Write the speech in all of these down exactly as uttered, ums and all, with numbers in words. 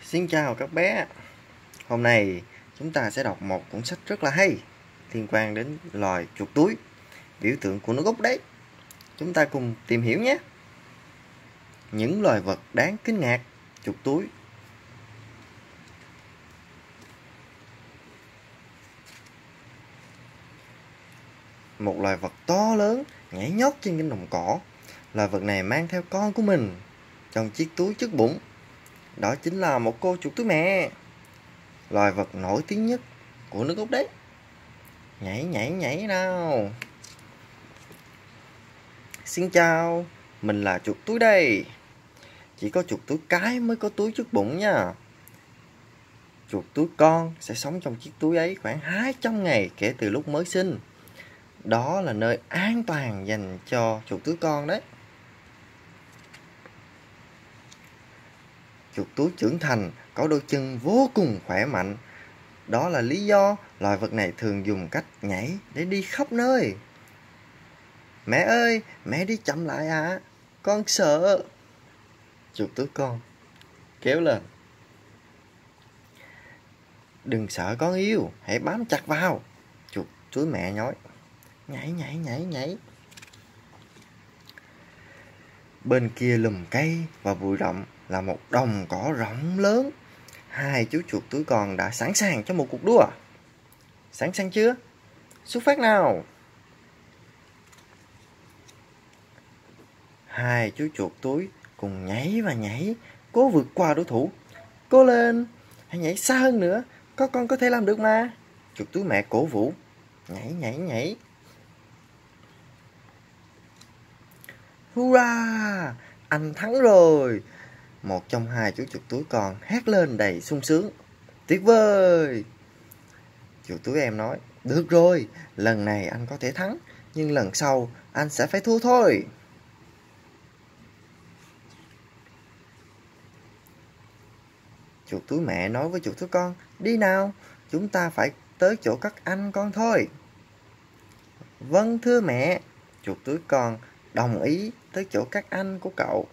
Xin chào các bé. Hôm nay chúng ta sẽ đọc một cuốn sách rất là hay liên quan đến loài chuột túi, biểu tượng của nước Úc đấy. Chúng ta cùng tìm hiểu nhé. Những loài vật đáng kinh ngạc chuột túi. Một loài vật to lớn nhảy nhót trên cánh đồng cỏ. Loài vật này mang theo con của mình trong chiếc túi trước bụng. Đó chính là một cô chuột túi mẹ, loài vật nổi tiếng nhất của nước Úc đấy. Nhảy nhảy nhảy nào. Xin chào, mình là chuột túi đây. Chỉ có chuột túi cái mới có túi trước bụng nha. Chuột túi con sẽ sống trong chiếc túi ấy khoảng hai trăm ngày kể từ lúc mới sinh. Đó là nơi an toàn dành cho chuột túi con đấy. Chuột túi trưởng thành có đôi chân vô cùng khỏe mạnh. Đó là lý do loài vật này thường dùng cách nhảy để đi khắp nơi. Mẹ ơi, mẹ đi chậm lại à, con sợ. Chuột túi con kéo lên. Đừng sợ con yêu, hãy bám chặt vào. Chuột túi mẹ nói. Nhảy nhảy nhảy nhảy. Bên kia lùm cây và bụi rậm là một đồng cỏ rộng lớn. Hai chú chuột túi con đã sẵn sàng cho một cuộc đua. Sẵn sàng chưa? Xuất phát nào. Hai chú chuột túi cùng nhảy và nhảy, cố vượt qua đối thủ. Cố lên, hãy nhảy xa hơn nữa, có con có thể làm được mà. Chuột túi mẹ cổ vũ. Nhảy nhảy nhảy. Hurra, anh thắng rồi. Một trong hai chú chuột túi con hét lên đầy sung sướng. Tuyệt vời. Chuột túi em nói. Được rồi, lần này anh có thể thắng, nhưng lần sau anh sẽ phải thua thôi. Chuột túi mẹ nói với chuột túi con. Đi nào, chúng ta phải tới chỗ các anh con thôi. Vâng thưa mẹ. Chuột túi con đồng ý tới chỗ các anh của cậu.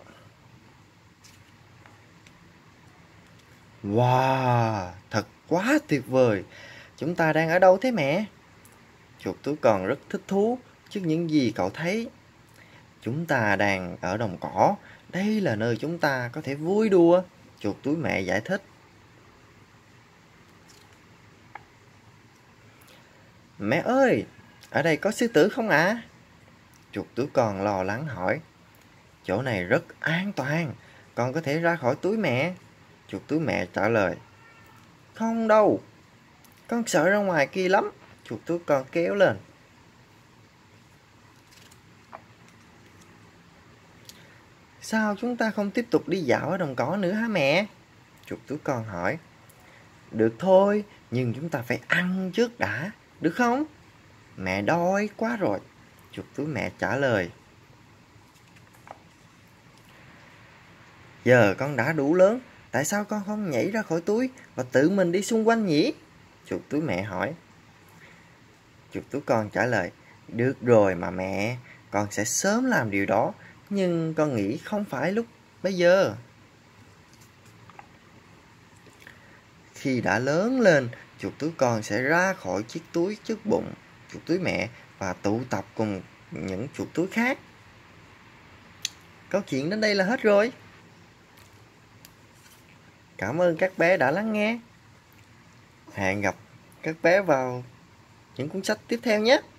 Wow, thật quá tuyệt vời. Chúng ta đang ở đâu thế mẹ? Chuột túi con rất thích thú trước những gì cậu thấy. Chúng ta đang ở đồng cỏ. Đây là nơi chúng ta có thể vui đùa. Chuột túi mẹ giải thích. Mẹ ơi, ở đây có sư tử không ạ? À? Chuột túi con lo lắng hỏi. Chỗ này rất an toàn, con có thể ra khỏi túi mẹ. Chuột túi mẹ trả lời. Không đâu, con sợ ra ngoài kia lắm. Chuột túi con kéo lên. Sao chúng ta không tiếp tục đi dạo ở đồng cỏ nữa hả mẹ? Chuột túi con hỏi. Được thôi, nhưng chúng ta phải ăn trước đã, được không? Mẹ đói quá rồi. Chuột túi mẹ trả lời. Giờ con đã đủ lớn, tại sao con không nhảy ra khỏi túi và tự mình đi xung quanh nhỉ? Chuột túi mẹ hỏi. Chuột túi con trả lời. Được rồi mà mẹ, con sẽ sớm làm điều đó, nhưng con nghĩ không phải lúc bây giờ. Khi đã lớn lên, chuột túi con sẽ ra khỏi chiếc túi trước bụng chuột túi mẹ và tụ tập cùng những chuột túi khác. Câu chuyện đến đây là hết rồi. Cảm ơn các bé đã lắng nghe. Hẹn gặp các bé vào những cuốn sách tiếp theo nhé.